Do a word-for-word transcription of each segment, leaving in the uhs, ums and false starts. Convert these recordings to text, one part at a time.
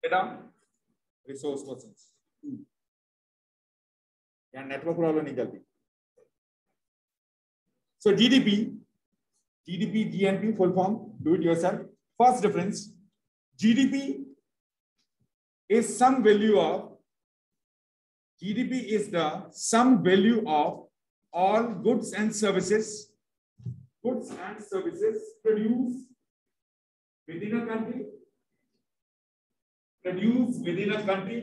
बेटा resource persons या network problem नहीं चलती. So G D P, G D P, G N P, full form, do it yourself. First difference, G D P is some value of, G D P is the sum value of all goods and services, goods and services produced within a country, produced within a country,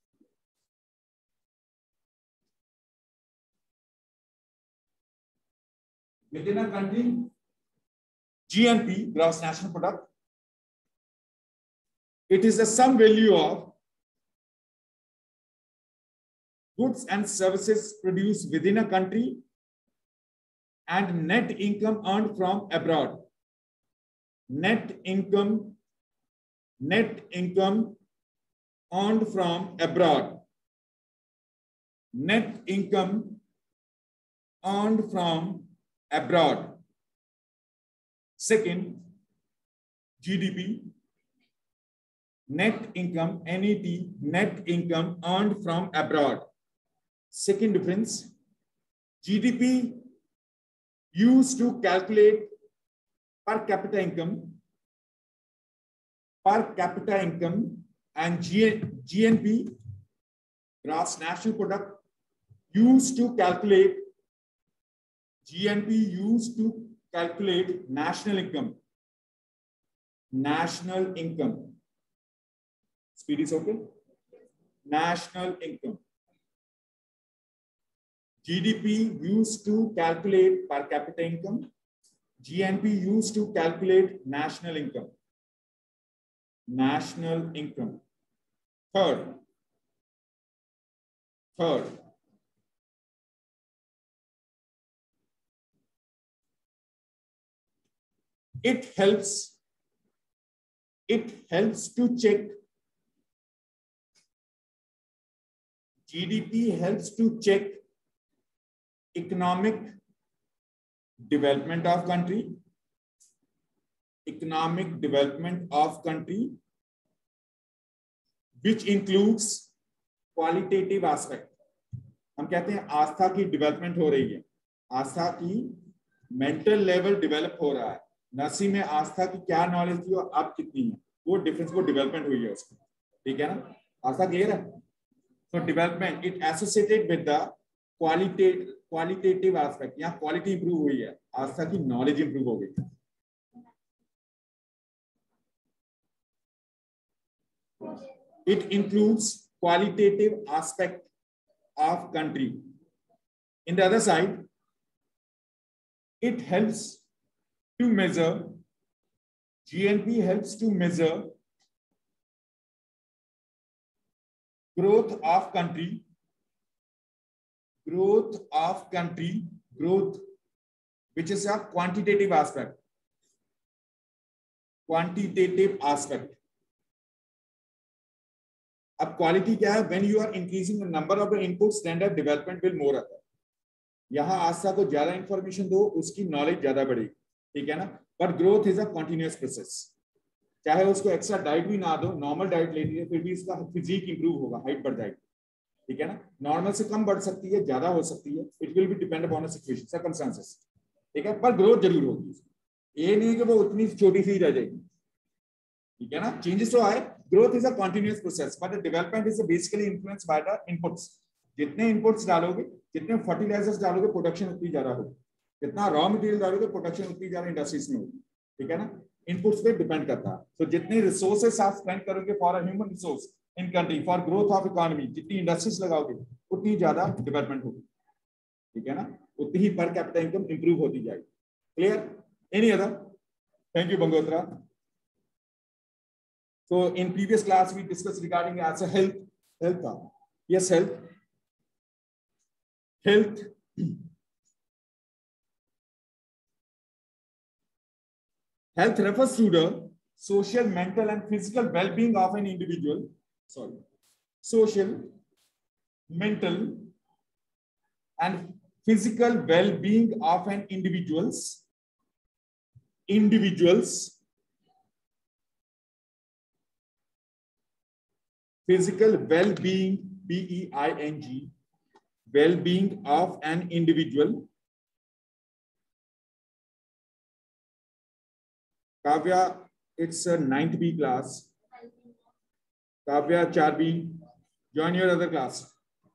within a country, G N P, gross national product. It is the sum value of goods and services produced within a country and net income earned from abroad. Net income, net income earned from abroad. Net income earned from abroad. Second, G D P, net income, N E T, net income earned from abroad. Second difference, G D P used to calculate per capita income, per capita income, and G N P, gross national product, used to calculate, G N P used to calculate national income. National income. Speed is okay? National income. G D P used to calculate per capita income. G N P used to calculate national income. National income. Third. Third. It helps, it helps to check, G D P helps to check economic development of country, economic development of country, which includes qualitative aspect. हम कहते हैं आस्था की development हो रही है, आस्था की mental level develop हो रहा है. नर्सिंग में आस्था की क्या नॉलेज थी और अब कितनी है, वो डिफरेंस, वो डेवलपमेंट हुई है उसकी. ठीक है ना? आस्था क्लियर है? तो development it associated with the qualitative qualitative aspect. यहाँ क्वालिटी इंप्रूव हुई है, आस्था की नॉलेज इंप्रूव हो गई. It includes qualitative aspect of country. In the other side, it helps to measure, G N P helps to measure growth of country, growth of country, growth, which is a quantitative aspect, quantitative aspect. अब quality क्या है? When you are increasing the number of the inputs then the development will more आता है. यहाँ आस्था को ज्यादा information दो, उसकी नॉलेज ज्यादा बढ़ेगी. ठीक है ना? But growth is a continuous process. चाहे उसको एक्स्ट्रा डाइट भी ना दो, नॉर्मल डाइट लेती है, फिर भी इसका फिजिक इंप्रूव होगा, हाइट बढ़ जाएगी. ठीक है ना? नॉर्मल से कम बढ़ सकती है, ज्यादा हो सकती है. It will be depend upon the situation, circumstances. ठीक है? पर ग्रोथ जरूर होगी. ये नहीं कि वो उतनी छोटी सी रह जाएगी. ठीक है ना? चेंजेस तो आए. Growth is a continuous process, but the development is basically influenced by the inputs. जितने इनपुट्स डालोगे, जितने फर्टिलाइजर्स डालोगे, प्रोडक्शन उतनी ज्यादा होगी. जितना रॉ मटेरियल डालोगे, प्रोडक्शन उतनी ज्यादा इंडस्ट्रीज में होगी. ठीक है ना? इनपुट्स पे डिपेंड करता है. तो जितने रिसोर्सेस आप स्पेंड करोगे for a human resource in country, for growth of economy, जितनी इंडस्ट्रीज लगाओगे उतनी ज्यादा डेवलपमेंट होगी. ठीक है ना? उतनी ही पर कैपिटा इनकम इंप्रूव होती जाएगी. Clear? Any other? Thank you Bangotra. So in previous class we discussed regarding as a health, health. Yes, health. Health. Health refers to the social, mental, and physical well-being of an individual. Sorry, social, mental, and physical well-being of an individual's individuals. physical well-being, B E I N G, well-being of an individual. Kavya, it's a ninth B class. Kavya, four B, join your other class.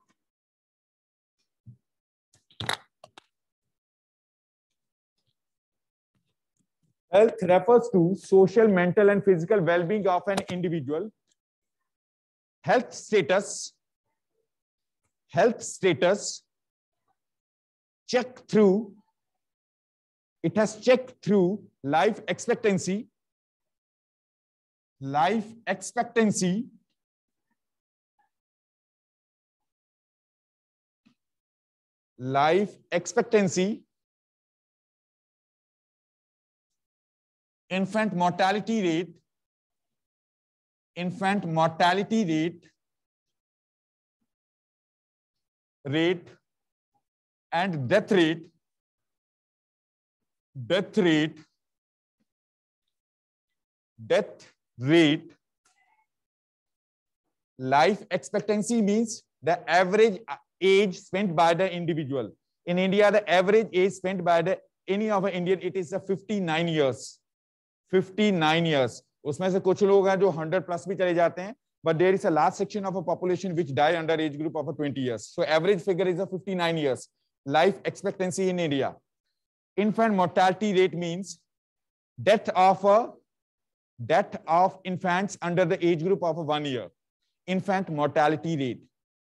Health refers to social, mental, and physical well-being of an individual. Health status, health status, check through, it has checked through life expectancy, life expectancy, life expectancy, infant mortality rate, infant mortality rate, rate, and death rate, death rate, death rate. Life expectancy means the average age spent by the individual. In India, the average age spent by the any of an Indian, it is a fifty-nine years. fifty-nine years. उसमें से कुछ लोग हैं जो one hundred plus भी चले जाते हैं, but there is a large section of a population which die under age group of a twenty years. So average figure is a fifty-nine years. Life expectancy in India. Infant mortality rate means death of a death of infants under the age group of one year. Infant mortality rate.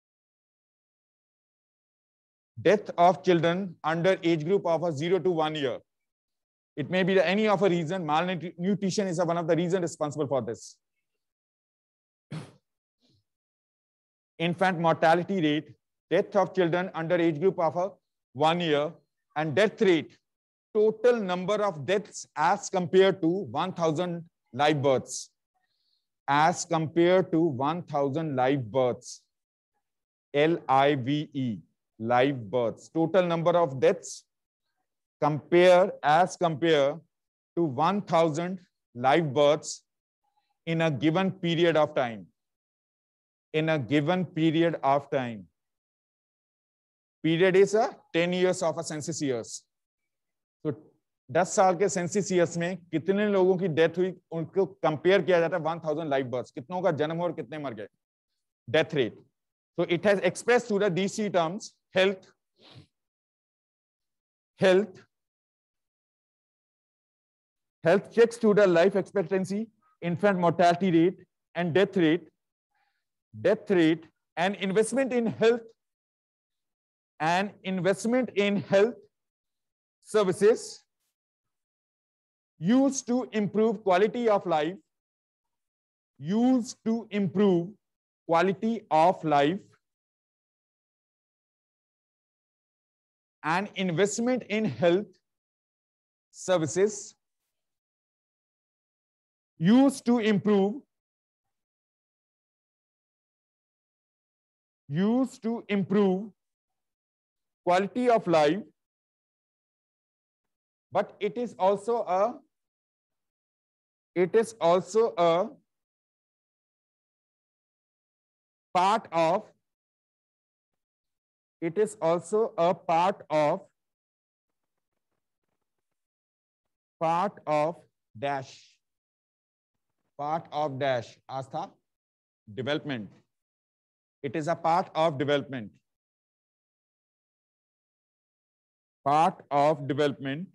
Death of children under age group of a zero to one year. It may be any of a reason. Malnutrition is one of the reasons responsible for this. Infant mortality rate, death of children under age group of a one year, and death rate, total number of deaths as compared to one thousand live births. As compared to one thousand live births. L I V E, live births. Total number of deaths compare as compare to one thousand live births in a given period of time. In a given period of time. Period is a ten years of a census years. So ten साल के census years में कितने लोगों की death हुई उनको compare किया जाता है one thousand live births. कितनों का जन्म और कितने मर गए. Death rate. So it has expressed through the D C terms: health, health, health checks to the life expectancy, infant mortality rate, and death rate, death rate, and investment in health, and investment in health services used to improve quality of life, used to improve quality of life, and investment in health services used to improve used to improve quality of life, but it is also a it is also a part of it is also a part of part of dash part of dash Astha, development. It is a part of development. Part of development.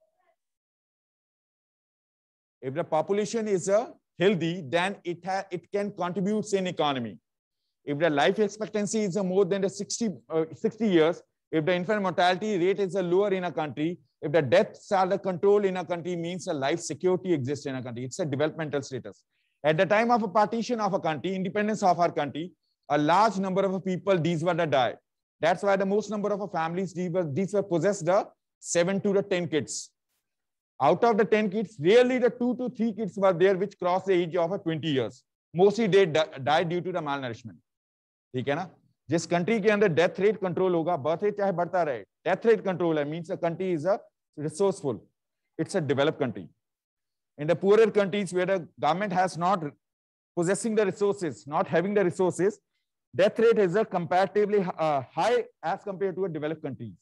If the population is a healthy, then it ha it can contribute in economy. If the life expectancy is a more than the sixty, uh, sixty years, if the infant mortality rate is a lower in a country, if the deaths are the control in a country, means a life security exists in a country. It's a developmental status. At the time of a partition of a country, independence of our country, a large number of people, these were the die. That's why the most number of families, these were, these were possessed the seven to the ten kids. Out of the ten kids, rarely the two to three kids were there which crossed the age of twenty years. Mostly they died due to the malnourishment. ठीक है ना? जिस country के अंदर death rate control होगा, birth rate चाहे बढ़ता रहे, डेथ रेट कंट्रोल है, means a country is a resourceful. It's a developed country. In the poorer countries where the government has not possessing the resources, not having the resources, death rate is a comparatively uh, high as compared to a developed countries.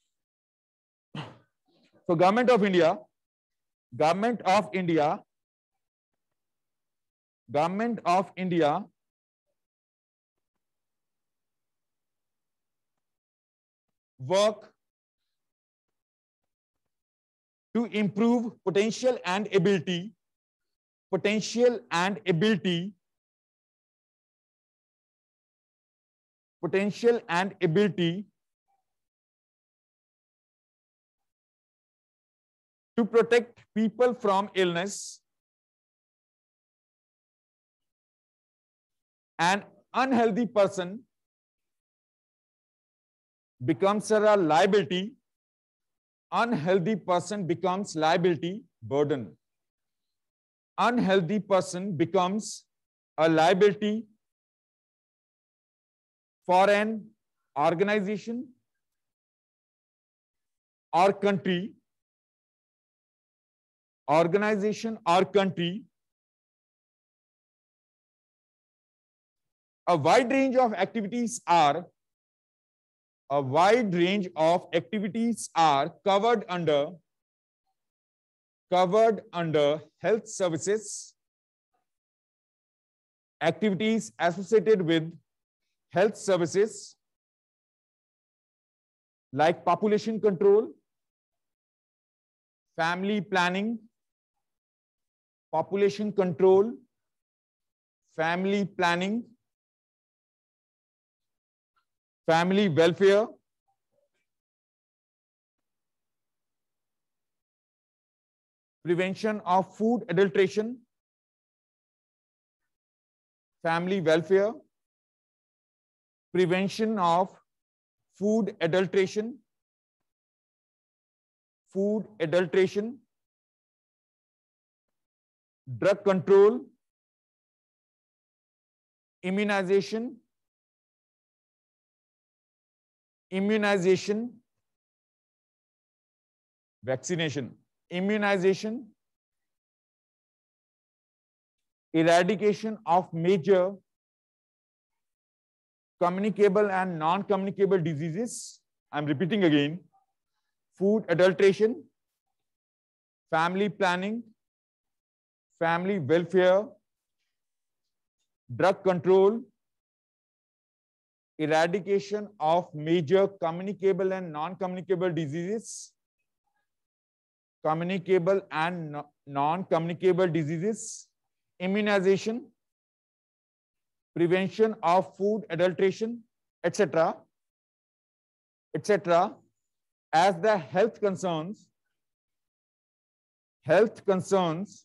So government of India, government of India, government of India work to improve potential and ability, potential and ability, potential and ability to protect people from illness. An unhealthy person becomes a liability. Unhealthy person becomes liability, burden. Unhealthy person becomes a liability for an organization or country, organization or country. A wide range of activities are A wide range of activities are covered under covered under health services. Activities associated with health services like population control, family planning, population control, family planning, family welfare, prevention of food adulteration, family welfare, prevention of food adulteration, food adulteration, drug control, immunization, immunization, vaccination, immunization, eradication of major communicable and non-communicable diseases. I'm repeating again: food adulteration, family planning, family welfare, drug control, eradication of major communicable and non-communicable diseases, communicable and non-communicable diseases, immunization, prevention of food adulteration, et cetera, et cetera. As the health concerns, health concerns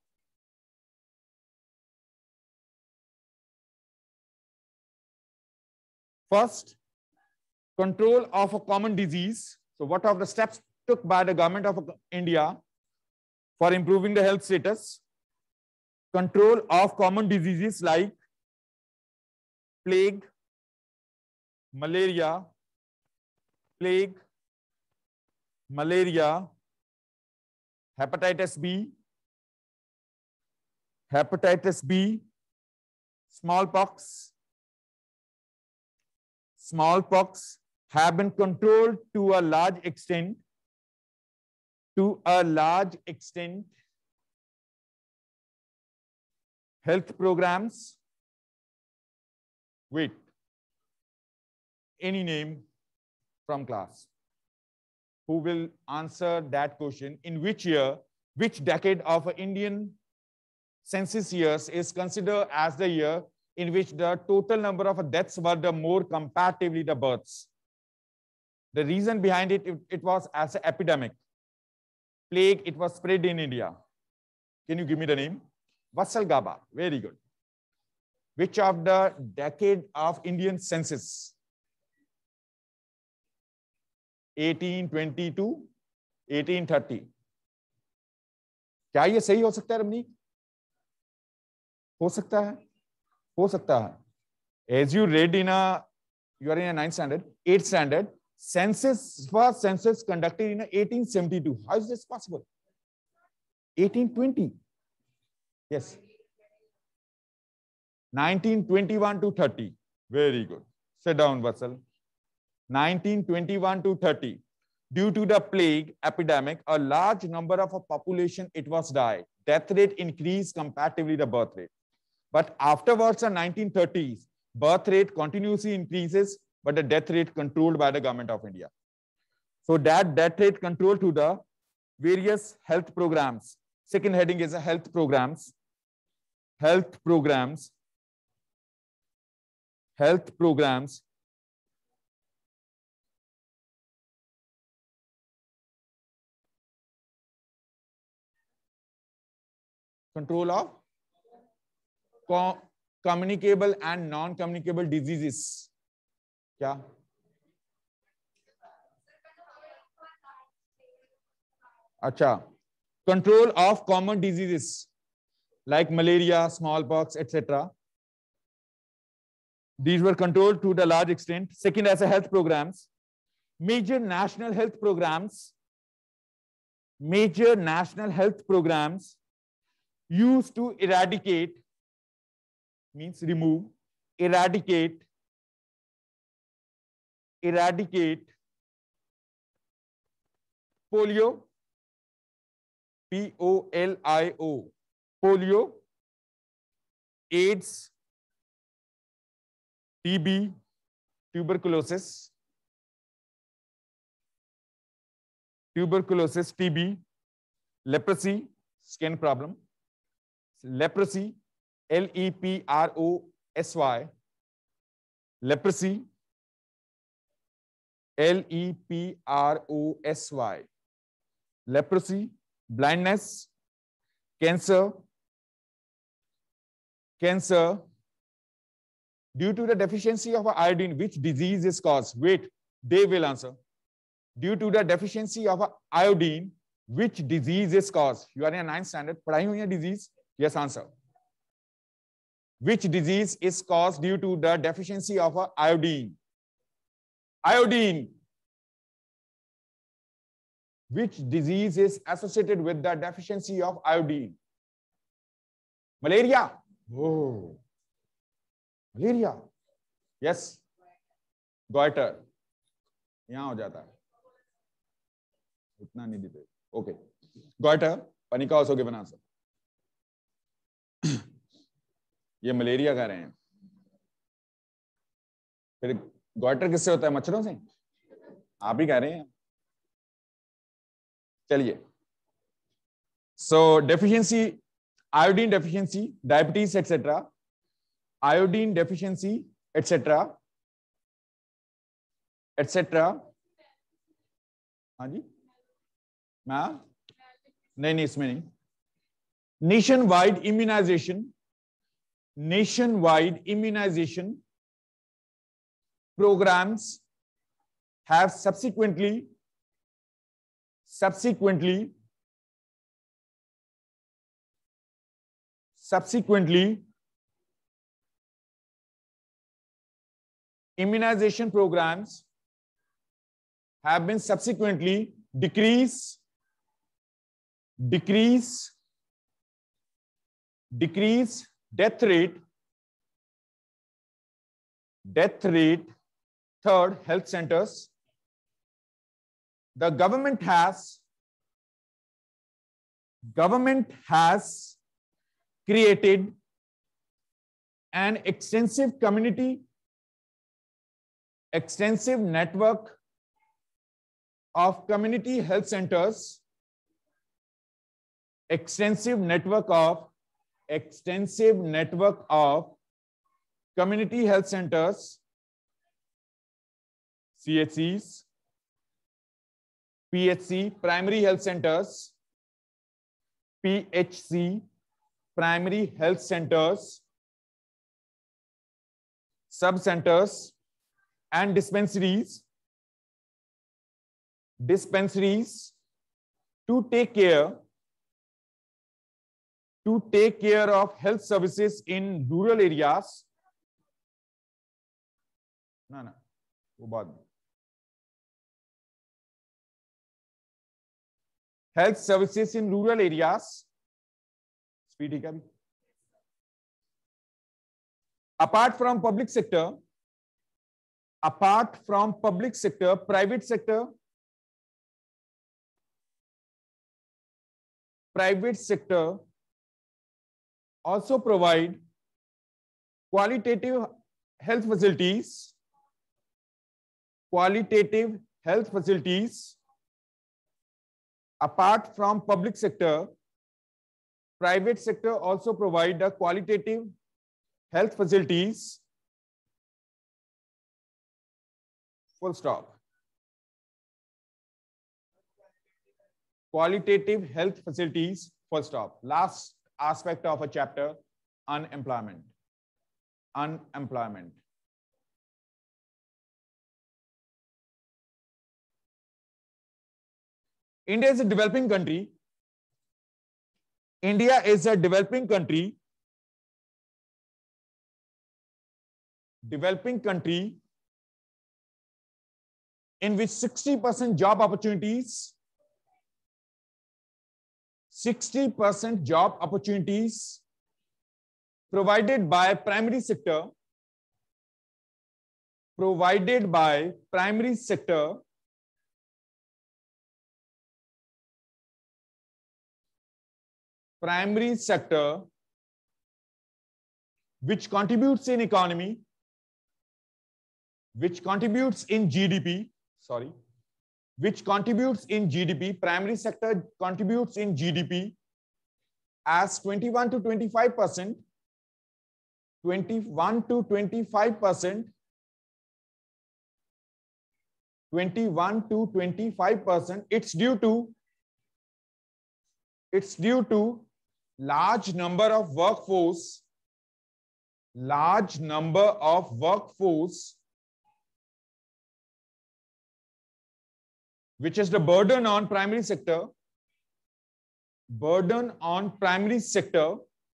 first, control of a common disease. So what are the steps took by the government of India for improving the health status? Control of common diseases like plague, malaria, plague, malaria, hepatitis B, hepatitis B, smallpox, smallpox have been controlled to a large extent, to a large extent. Health programs, wait, any name from class who will answer that question? In which year, which decade of Indian census years is considered as the year in which the total number of deaths were the more comparatively the births? The reason behind it, it, it was as an epidemic. Plague, it was spread in India. Can you give me the name? Vatsal Gaba, very good. Which of the decade of Indian census? eighteen twenty-two, eighteen thirty. क्या ये सही हो सकता है रमनीक? हो सकता है, हो सकता है. As you read in a, you are in a ninth standard, eighth standard, census, first census conducted in eighteen seventy-two. How is this possible? eighteen twenty. Yes. nineteen twenty-one to thirty. Very good. Sit down, Vatsal. nineteen twenty-one to thirty. Due to the plague epidemic, a large number of a population it was died. Death rate increased comparatively the birth rate. But afterwards, in nineteen thirties, birth rate continuously increases, but the death rate controlled by the government of India. So that death rate control to the various health programs. Second heading is a health programs. Health programs. Health programs. Control of co communicable and non-communicable diseases. क्या? अच्छा. Control of common diseases like malaria, smallpox, et cetera. These were controlled to the large extent. Second, as a health programs, major national health programs, major national health programs used to eradicate, means remove, eradicate, eradicate polio, P O L I O, polio, AIDS, T B, tuberculosis, tuberculosis, T B, leprosy, skin problem, leprosy, L E P R O S Y, leprosy, L E P R O S Y, leprosy, blindness, cancer, cancer, due to the deficiency of iodine, which disease is caused? Wait, they will answer. Due to the deficiency of iodine, which disease is caused? You are in a ninth standard. पढ़ाई हुई है disease? Yes, answer. Which disease is caused due to the deficiency of iodine? Iodine. Which disease is associated with the deficiency of iodine? Malaria. Oh. Malaria. Yes. Goiter. यहाँ हो जाता है. उतना नहीं देते. Okay. Goiter. Panica हो गए बना सब. ये मलेरिया कह रहे हैं. फिर गॉइटर किससे होता है? मच्छरों से. आप ही कह रहे हैं. चलिए. So deficiency, iodine deficiency, diabetes, et cetera. Iodine deficiency, et cetera, et cetera. हाँ जी. मैं नहीं नहीं इसमें नहीं. Nationwide immunization. Nationwide immunization programs have subsequently subsequently subsequently immunization programs have been subsequently decrease decrease decrease death rate, death rate. Third, health centers. The government has, government has created an extensive community, extensive network of community health centers, extensive network of extensive network of community health centers, C H Cs, P H C, primary health centers, P H C, primary health centers, sub-centers, and dispensaries, dispensaries to take care to take care of health services in rural areas. No, no, वो बाद में. Health services in rural areas. Speed ठीक है अभी. Apart from public sector, apart from public sector, private sector, private sector also provide qualitative health facilities, qualitative health facilities. Apart from public sector, private sector also provide the qualitative health facilities. Full stop. Qualitative health facilities, full stop. Last aspect of a chapter, unemployment. Unemployment. India is a developing country. India is a developing country. Developing country in which sixty percent job opportunities, sixty percent job opportunities provided by primary sector, provided by primary sector, primary sector, which contributes in economy, which contributes in G D P, sorry, which contributes in G D P, primary sector contributes in G D P as twenty-one to twenty-five percent, twenty-one to twenty-five percent, twenty-one to twenty-five percent. It's due to, it's due to large number of workforce, large number of workforce, which is the burden on primary sector, burden on primary sector,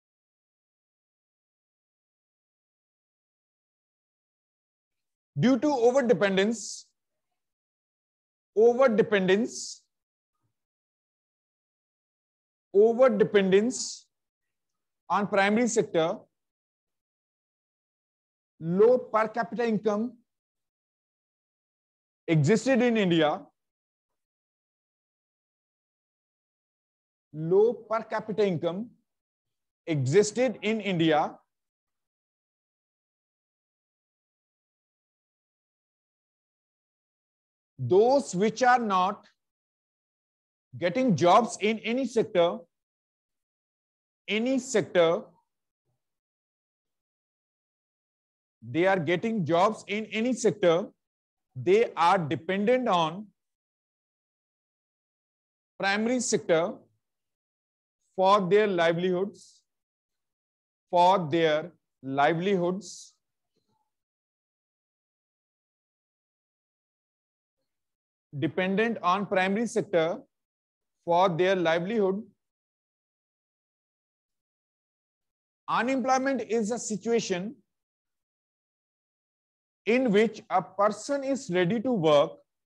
due to overdependence, overdependence, overdependence on primary sector, low per capita income existed in India, low per capita income existed in India, those which are not getting jobs in any sector, any sector, they are getting jobs in any sector, they are dependent on primary sector for their livelihoods, for their livelihoods. Dependent on primary sector for their livelihood. Unemployment is a situation in which a person is ready to work,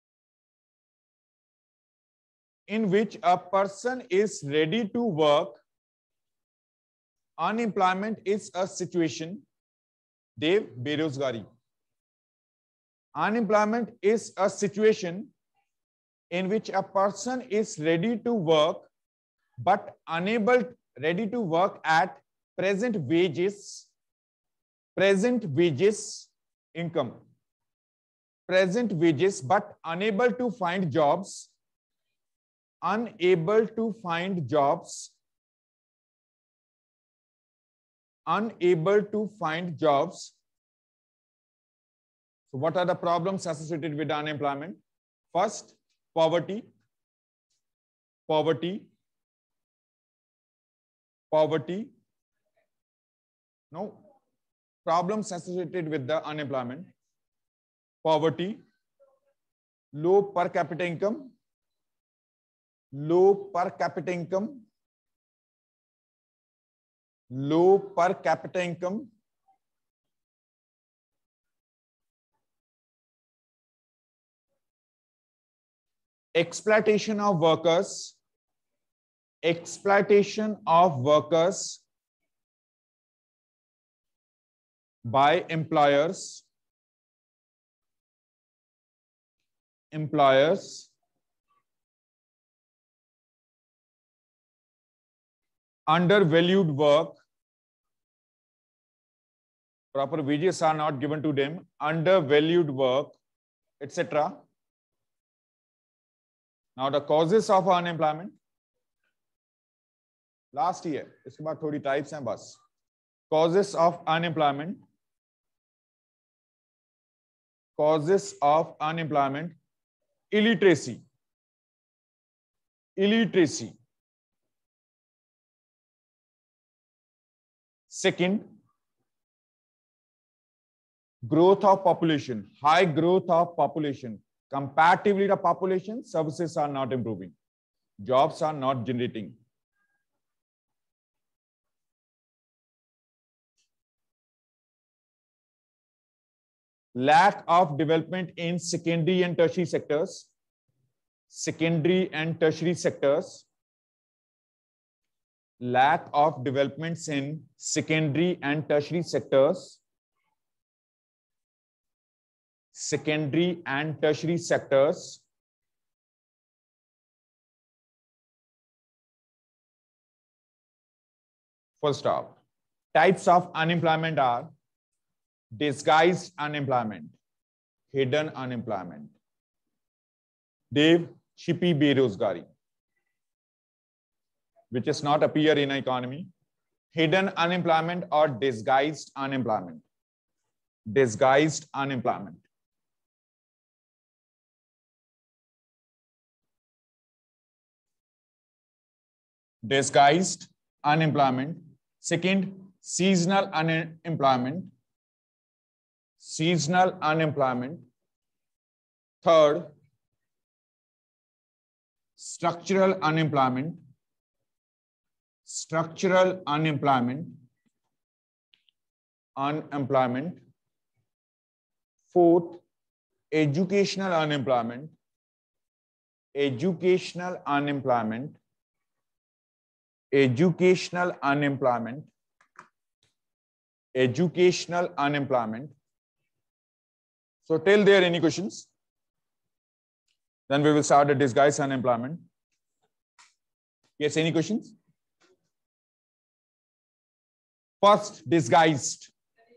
in which a person is ready to work. Unemployment is a situation, Dev, berozgari. Unemployment is a situation in which a person is ready to work but unable, ready to work at present wages, present wages income, present wages but unable to find jobs, unable to find jobs, unable to find jobs. So what are the problems associated with unemployment? First, poverty, poverty, poverty. No, problems associated with the unemployment. Poverty, low per capita income, low per capita income, low per capita income, exploitation of workers, exploitation of workers, by employers, employers undervalued work, proper wages are not given to them, undervalued work, et cetera. Now the causes of unemployment. Last year, इसके बाद थोड़ी types हैं बस. Causes of unemployment. Causes of unemployment. Illiteracy. Illiteracy. Second, growth of population. High growth of population. Comparatively, the population services are not improving. Jobs are not generating. Lack of development in secondary and tertiary sectors. Secondary and tertiary sectors. Lack of developments in secondary and tertiary sectors. Secondary and tertiary sectors. Full stop. Types of unemployment are disguised unemployment, hidden unemployment, Dev, छिपी बेरोजगारी, which is not appear in an economy, hidden unemployment or disguised unemployment, disguised unemployment. Disguised unemployment. Second, seasonal unemployment. Seasonal unemployment. Third, structural unemployment. Structural unemployment. Unemployment. Fourth, educational unemployment. Educational unemployment. Educational unemployment. Educational unemployment. So till there, any questions? Then we will start the disguised unemployment. Yes, any questions? First, disguised.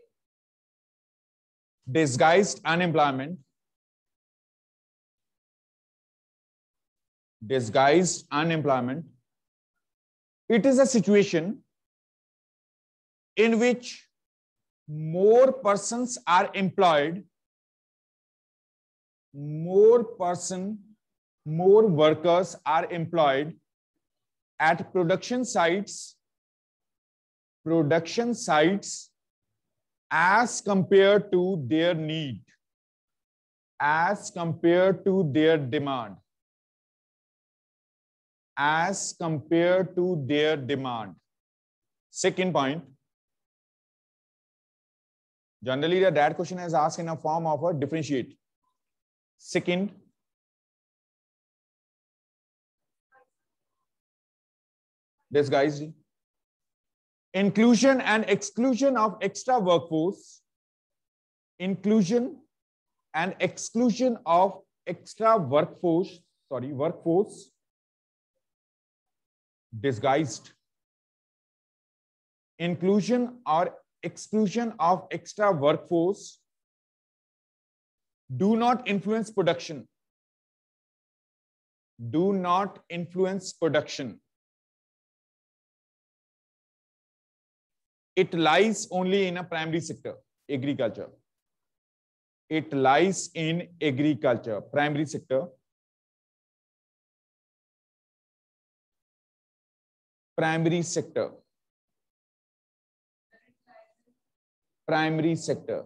Disguised unemployment. Disguised unemployment. It is a situation in which more persons are employed, more person, more workers are employed at production sites, production sites as compared to their need, as compared to their demand, as compared to their demand. Second point, generally the that question is asked in a form of a differentiate. Second, disguised. Inclusion and exclusion of extra workforce. Inclusion and exclusion of extra workforce, sorry, workforce. Disguised. Inclusion or exclusion of extra workforce do not influence production. Do not influence production. It lies only in a primary sector, agriculture. It lies in agriculture, primary sector. Primary sector. Primary sector.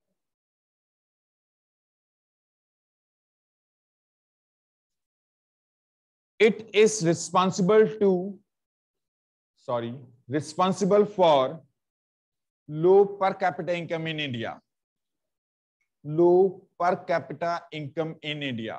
It is responsible to, sorry, responsible for low per capita income in India. Low per capita income in India.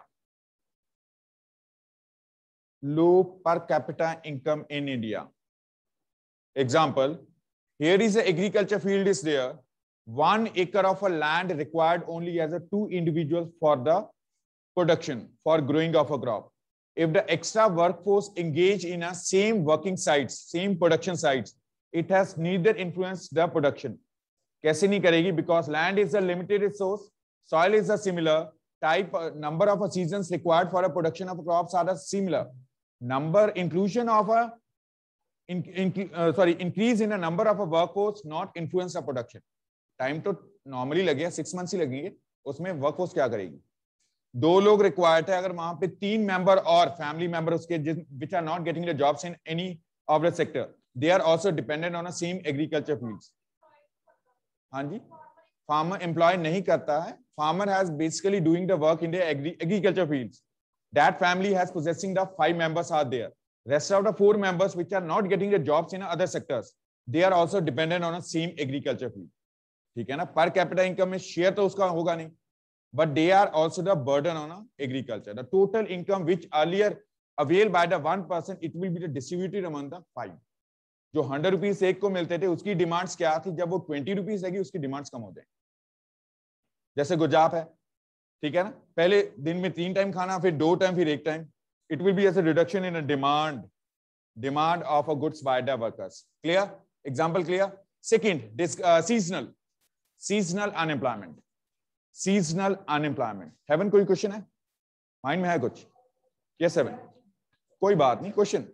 Low per capita income in India. Example, here is the agriculture field is there. one acre of a land required only as a two individuals for the production, for growing of a crop. If the extra workforce engage in a same working sites, same production sites, it has neither influenced the production. कैसे नहीं करेगी? Because land is a limited resource, soil is a similar, type, uh, number of seasons required for a production of crops are similar. Number, inclusion of a, in, in, uh, sorry, increase in a number of a workforce not influence the production. Time तो normally लगेगा, six months ही लगेगी, उसमें workforce क्या करेगी? दो लोग required है, अगर वहां पे तीन member और family member उसके which are not getting the jobs in any of the sector, they are also dependent on the same agriculture fields. हाँ जी, farmer employ नहीं करता है, farmer has basically doing the work in the agri agriculture fields. That family has possessing the five members are there. Rest of the four members which are not getting the jobs in other sectors, they are also dependent on the same agriculture field. ठीक है ना? Per capita income में share तो उसका होगा नहीं, but they are also the burden on agriculture. The total income which earlier availed by the one person, it will be distributed among the five. जो hundred rupees एक को मिलते थे उसकी डिमांड्स क्या थी, जब वो ट्वेंटी रुपीज रहेगी उसकी डिमांड्स कम हो जाए. जैसे गुजाप है, ठीक है ना, पहले दिन में तीन टाइम खाना, फिर दो टाइम, फिर एक time. It will be as a reduction in a demand demand of a goods by the workers. Clear? Example clear? Second, seasonal seasonal unemployment. Seasonal unemployment. Heaven कोई क्वेश्चन है माइंड में? है कुछ? Yes heaven? कोई बात नहीं, question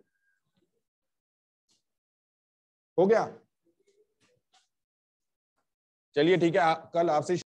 हो गया. चलिए ठीक है, कल आपसे